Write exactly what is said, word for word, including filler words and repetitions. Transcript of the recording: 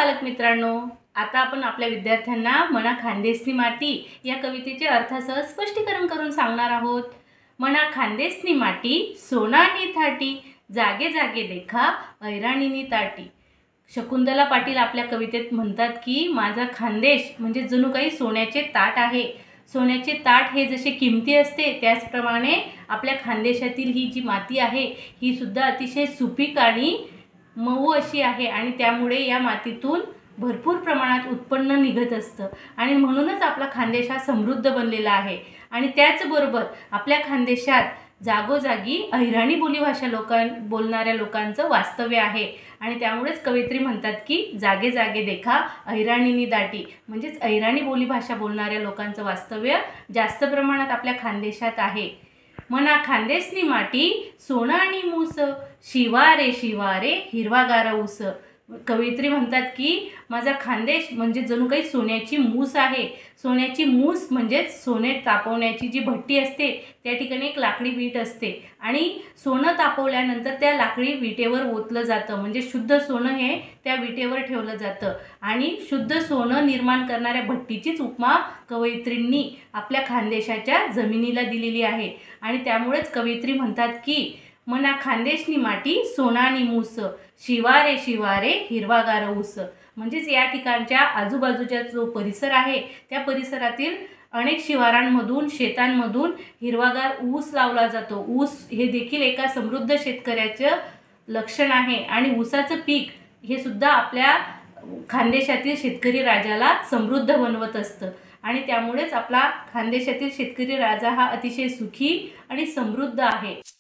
पालक मित्रांनो, आता आपण आपल्या विद्यार्थ्यांना मना खानदेसनी माती या कवितेचे अर्थासह स्पष्टीकरण करून सांगणार आहोत। मना खानदेसनी माटी सोनानी थाटी, जागे जागे देखा ऐराणीनी ताटी। शकुंतला पाटील आपल्या कवितेत म्हणतात की माझा खानदेश म्हणजे जणू काही सोन्याचे ताट आहे। सोन्याचे ताट हे जसे किमती असते त्याचप्रमाणे आपल्या खानदेशातील ही जी माती आहे ही सुद्धा अतिशय सुपीक आणि मऊ अशी आहे आणि त्यामुळे या मातीतून भरपूर प्रमाणात उत्पन्न निघत असतं आणि म्हणूनच आपला खानदेश हा समृद्ध बनलेला आहे। आणि त्याचबरोबर आपल्या खानदेशात जागोजागी अहिराणी बोलीभाषा लोकां बोलणाऱ्या लोकांचं वास्तव्य आहे आणि त्यामुळेच कवयित्री म्हणतात की जागे जागे देखा अहिराणीनी दाटी, म्हणजेच अहिराणी बोलीभाषा बोलणाऱ्या लोकांचं वास्तव्य जास्त प्रमाणात आपल्या खानदेशात आहे। मना खानदेसनी माटी सोनं आणि मूस, शिवारे शिवारे हिरवागार ऊस। कवयित्री म्हणतात की माझा खानदेश म्हणजे जणू काही सोन्याची मूस आहे। सोन्याची मूस म्हणजे सोने तापवण्याची जी भट्टी असते त्या ठिकाणी एक लाकडी वीट असते आणि सोनं तापवल्यानंतर त्या लाकडी विटेवर ओतलं जातं, म्हणजे शुद्ध सोनं हे त्या विटेवर ठेवलं जातं आणि शुद्ध सोनं निर्माण करणाऱ्या भट्टीचीच उपमा कवयित्रींनी आपल्या खानदेशाच्या जमिनीला दिलेली आहे। आणि त्यामुळेच कवयित्री म्हणतात की मना खानदेशनी माटी सोनानी मूस, शिवारे शिवारे हिरवागार ऊस। म्हणजेच या ठिकाणच्या आजूबाजूचा जो परिसर आहे त्या परिसरातील अनेक शिवारांमधून शेतांमधून हिरवागार ऊस लावला जातो। ऊस हे देखील एका समृद्ध शेतकऱ्याचं लक्षण आहे आणि ऊसाचं पीक हे सुद्धा आपल्या खानदेशातील शेतकरी राजाला समृद्ध बनवत असतं आणि त्यामुळेच आपला खानदेशातील शेतकरी राजा हा अतिशय सुखी आणि समृद्ध आहे।